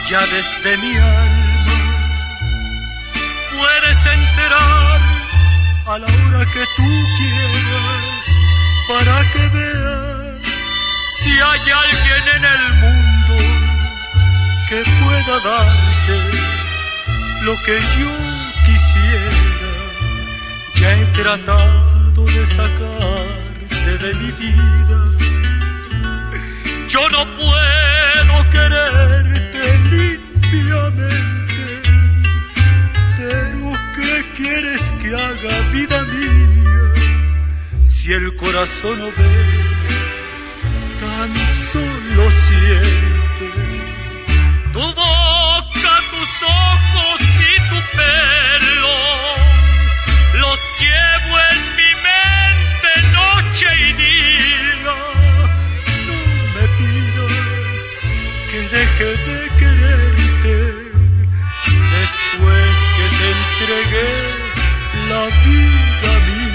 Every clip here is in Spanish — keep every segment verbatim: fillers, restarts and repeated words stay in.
Ya desde mi alma puedes enterar a la hora que tú quieras, para que veas si hay alguien en el mundo que pueda darte lo que yo quisiera. Ya he tratado de sacarte de mi vida. Yo no puedo quererte limpiamente, pero ¿qué quieres que haga, vida mía? Si el corazón no ve, tan solo siente. Tu boca, tus ojos y tu pelo los llevo en mi mente noche y día. No me pidas que deje de quererte después que te entregué la vida mía.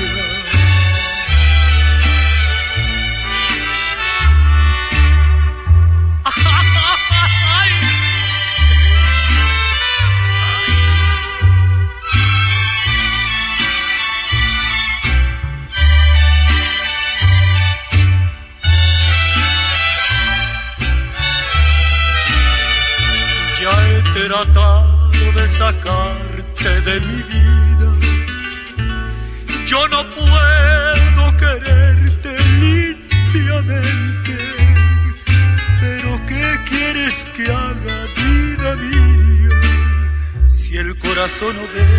He tratado de sacarte de mi vida. Yo no puedo quererte limpiamente, pero ¿qué quieres que haga, vida mía? Si el corazón no ve,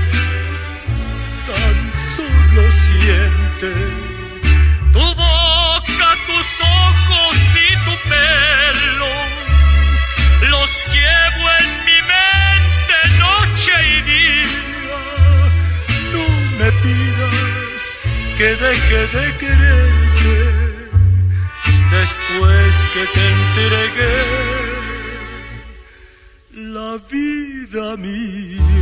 tan solo siente. Tu boca, tus ojos y tu pelo los llevo en mi mente noche y día. No me pidas que deje de quererte después que te entregué la vida mía.